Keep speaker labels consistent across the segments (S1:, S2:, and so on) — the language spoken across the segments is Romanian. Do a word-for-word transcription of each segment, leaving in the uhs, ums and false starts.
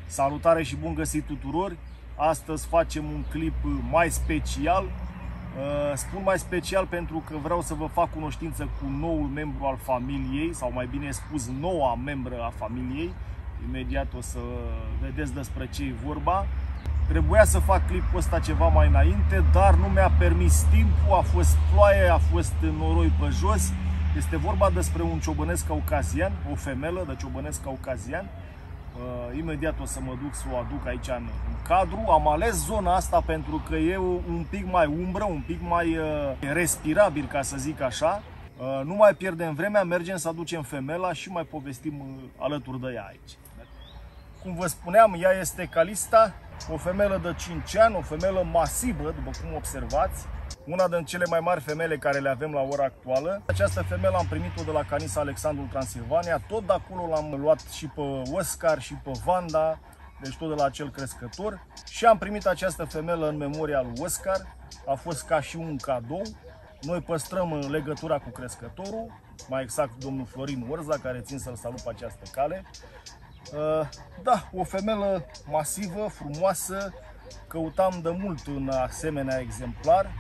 S1: Salutare și bun găsit tuturor! Astăzi facem un clip mai special. Spun mai special pentru că vreau să vă fac cunoștință cu noul membru al familiei, sau mai bine spus noua membră a familiei. Imediat o să vedeți despre ce e vorba. Trebuia să fac clipul ăsta ceva mai înainte, dar nu mi-a permis timpul, a fost ploaie, a fost noroi pe jos. Este vorba despre un ciobănesc caucazian, o femelă de ciobănesc caucazian. Uh, imediat o să mă duc să o aduc aici în, în cadru. Am ales zona asta pentru că e un pic mai umbră, un pic mai uh, respirabil, ca să zic așa. Uh, nu mai pierdem vremea, mergem să aducem femela și mai povestim uh, alături de ea aici. Cum vă spuneam, ea este Calista, o femelă de cinci ani, o femelă masivă, după cum observați. Una din cele mai mari femele care le avem la ora actuală. Această femelă am primit-o de la Canisa Alexandru Transilvania. Tot de acolo l-am luat și pe Oscar și pe Vanda, deci tot de la acel crescător. Și am primit această femelă în memoria lui Oscar. A fost ca și un cadou. Noi păstrăm legătura cu crescătorul, mai exact domnul Florin Orza, care țin să-l salut pe această cale. Da, o femelă masivă, frumoasă. Căutam de mult un asemenea exemplar.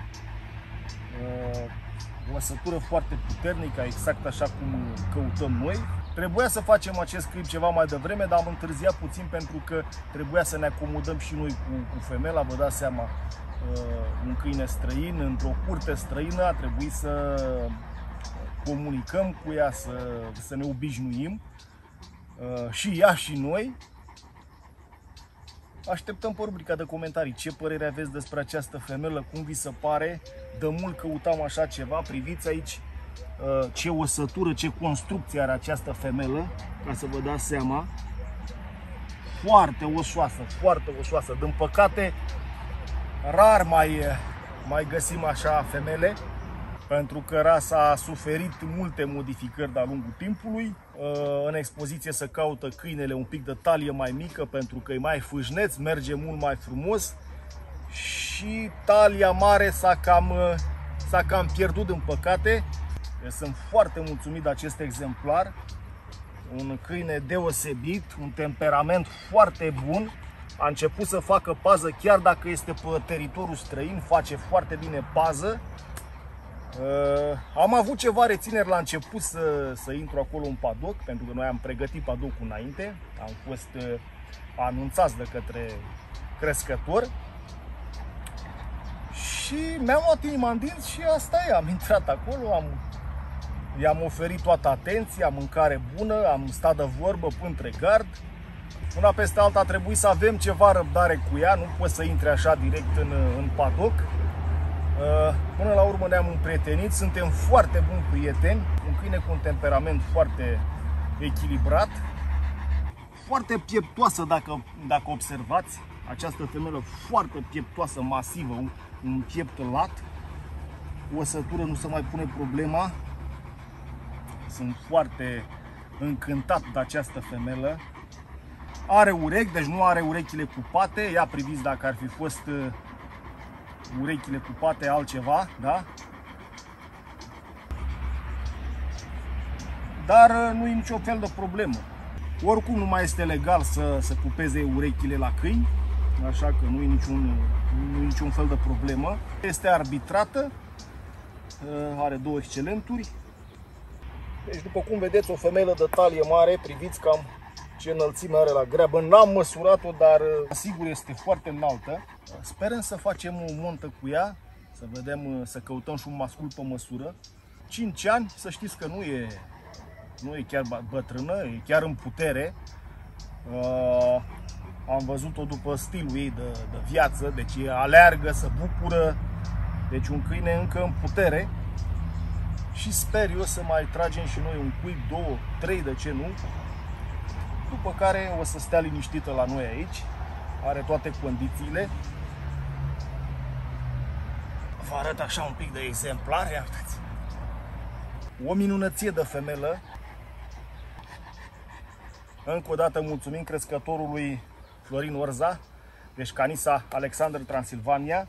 S1: O osătură foarte puternică, exact așa cum căutăm noi. Trebuia să facem acest clip ceva mai devreme, dar am întârziat puțin pentru că trebuia să ne acomodăm și noi cu, cu femela. Vă dați seama, un câine străin, într-o curte străină, a trebuit să comunicăm cu ea, să, să ne obișnuim. Și ea și noi. Așteptăm pe rubrica de comentarii ce părere aveți despre această femelă, cum vi se pare. De mult căutam așa ceva. Priviți aici ce osătură, ce construcție are această femelă, ca să vă dați seama. Foarte osoasă, foarte osoasă. Din păcate, rar mai, mai găsim așa femele, pentru că rasa a suferit multe modificări de-a lungul timpului. În expoziție se caută câinele un pic de talie mai mică pentru că e mai fâșneț, merge mult mai frumos, și talia mare s-a cam, s-a cam pierdut, din păcate. Sunt foarte mulțumit de acest exemplar. Un câine deosebit, un temperament foarte bun. A început să facă pază chiar dacă este pe teritoriul străin, face foarte bine pază. Uh, am avut ceva rețineri la început să, să intru acolo în padoc, pentru că noi am pregătit padocul înainte, am fost uh, anunțați de către crescător și mi-am luat inima în dinți și asta e, am intrat acolo, am, i-am oferit toată atenția, mâncare bună, am stat de vorbă până între gard. Una peste alta a trebuit să avem ceva răbdare cu ea, nu poți să intri așa direct în, în padoc. Până la urmă ne-am împrietenit, suntem foarte buni prieteni, un câine cu un temperament foarte echilibrat, foarte pieptoasă, dacă, dacă observați, această femelă foarte pieptoasă, masivă, un, un piept lat, o osătură nu se mai pune problema. Sunt foarte încântat de această femelă. Are urechi, deci nu are urechile cupate, ia priviți dacă ar fi fost urechile cupate altceva, da? Dar nu e nicio fel de problemă. Oricum nu mai este legal să, să cupeze urechile la câini, așa că nu e niciun, nu e niciun fel de problemă. Este arbitrată, are două excelenturi. Deci, după cum vedeți, o femelă de talie mare, priviți cam ce înălțime are la greabă. N-am măsurat-o, dar sigur este foarte înaltă. Sperăm să facem o montă cu ea, să vedem, să căutăm și un mascul pe măsură. cinci ani, să știți că nu e, nu e chiar bătrână, e chiar în putere. Uh, am văzut-o după stilul ei de, de viață, deci e aleargă, se bucură, deci un câine încă în putere. Și sper eu să mai tragem și noi un cuib, două, trei, de ce nu. După care o să stea liniștită la noi aici. Are toate condițiile. Vă arăt așa un pic de exemplar. Ia uitați. O minunăție de femelă. Încă o dată mulțumim crescătorului Florin Orza, deci Canisa Alexandru Transilvania.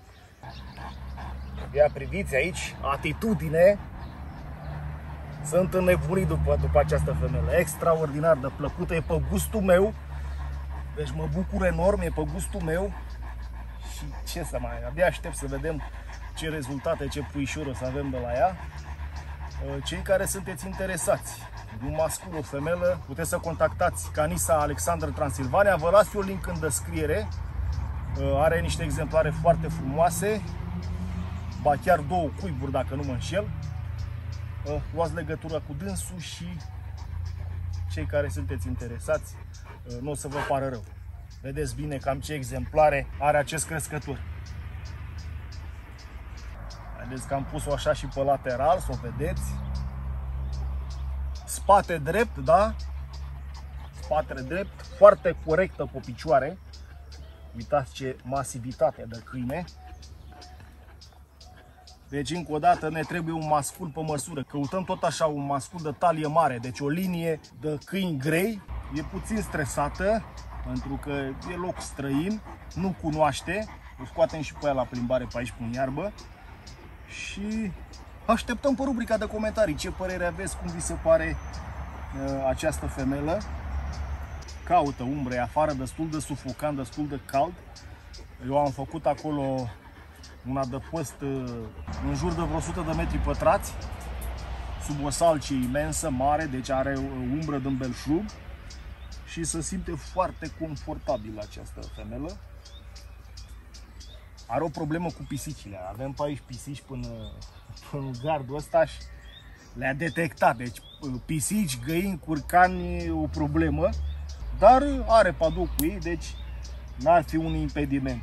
S1: Ia priviți aici, atitudine. Sunt înnebunit după, după această femelă, extraordinar de plăcută, e pe gustul meu. Deci mă bucur enorm, e pe gustul meu și ce să mai, abia aștept să vedem ce rezultate, ce puișuri o să avem de la ea. Cei care sunteți interesați, un mascul, o femelă, puteți să contactați Canisa Alexander Transilvania, vă las eu link în descriere, are niște exemplare foarte frumoase, ba chiar două cuiburi dacă nu mă înșel. Luați legătura cu dânsul și cei care sunteți interesați, nu o să vă pară rău. Vedeți bine cam ce exemplare are acest crescător. Vedeți că am pus-o așa și pe lateral, să o vedeți. Spate drept, da? Spate drept, foarte corectă pe picioare. Uitați ce masivitate de câine. Deci, încă o dată, ne trebuie un mascul pe măsură. Căutăm tot așa un mascul de talie mare, deci o linie de câini grei. E puțin stresată, pentru că e loc străin, nu cunoaște. O scoatem și pe ea la plimbare pe aici, pe iarbă. Și așteptăm pe rubrica de comentarii ce părere aveți, cum vi se pare uh, această femelă. Caută umbre afară, destul de sufocant, destul de cald. Eu am făcut acolo un adăpost uh, în jur de vreo o sută de metri pătrați, sub o salcie imensă, mare, deci are umbră din belșug și se simte foarte confortabil această femelă. Are o problemă cu pisicile. Avem pe aici pisici până, până în gardul ăsta și le-a detectat. Deci pisici, găini, curcani e o problemă, dar are padoc cu ei, deci n-ar fi un impediment.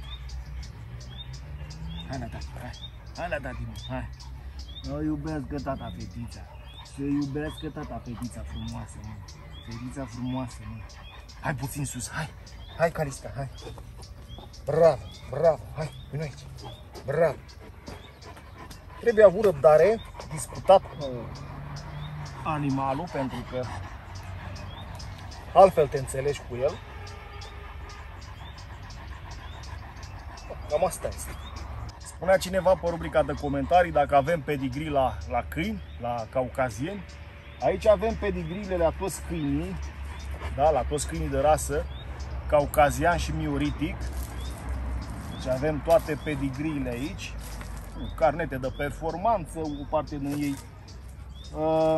S1: Hai la tati, hai, hai la tati, mă, hai. Să iubească tata fetița. Să iubească tata fetița frumoasă, mă. Fetița frumoasă, mă. Hai puțin sus, hai. Hai, Calista, hai. Bravo, bravo, hai, vino aici. Bravo. Trebuie avut răbdare, discutat cu animalul, pentru că altfel te înțelegi cu el. Cam asta este. Spunea cineva pe rubrica de comentarii dacă avem pedigree la, la câini, la caucazieni. Aici avem pedigriile la toți câinii, da, la toți câinii de rasă, caucazian și mioritic. Deci avem toate pedigriile aici, cu carnete de performanță, o parte din ei. Uh,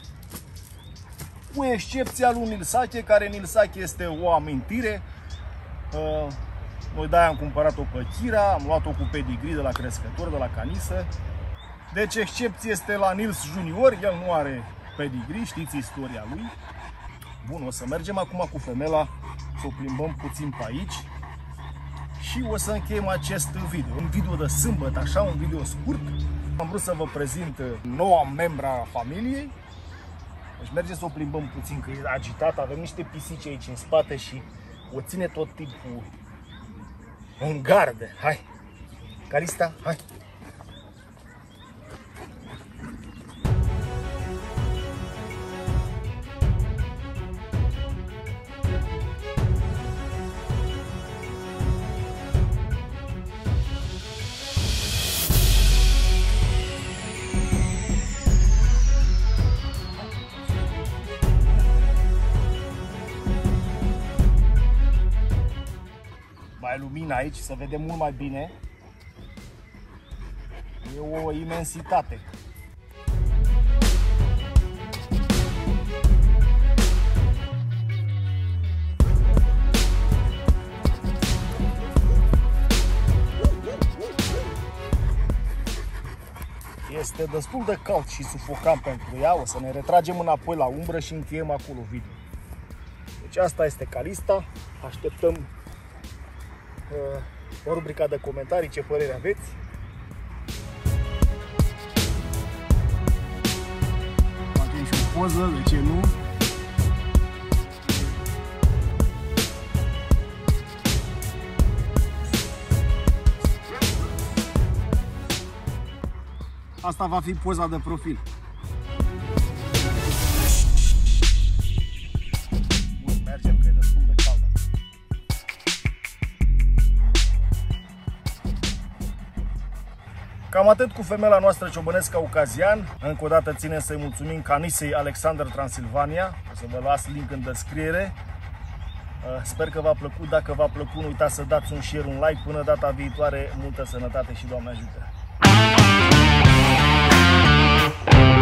S1: cu excepția lui Nilsache, care Nilsache este o amintire. Uh, noi de-aia am cumpărat-o pe Chira, am luat-o cu pedigree de la crescător, de la Canisă. Deci excepție este la Nils Junior, el nu are pedigree, știți istoria lui. Bun, o să mergem acum cu femela, să o plimbăm puțin pe aici. Și o să încheiem acest video, un video de sâmbătă, așa, un video scurt. Am vrut să vă prezint noua membra a familiei. Deci mergem să o plimbăm puțin, că e agitat. Avem niște pisici aici în spate și o ține tot timpul în gardă. Hai, Calista, hai! Lumina aici, să vedem mult mai bine. E o imensitate. Este destul de cald și sufocant pentru ea. O să ne retragem înapoi la umbră și încheiem acolo video. Deci asta este Calista. Așteptăm o rubrica de comentarii, ce părere aveți. Facem și o poză, de ce nu? Asta va fi poza de profil. Bun, mergem, că e destul de cald. Cam atât cu femela noastră ciobănesc caucazian. Încă o dată ținem să-i mulțumim Canisei Alexander Transilvania. O să vă las link în descriere. Sper că v-a plăcut. Dacă v-a plăcut, nu uitați să dați un share, un like. Până data viitoare, multă sănătate și Doamne ajută!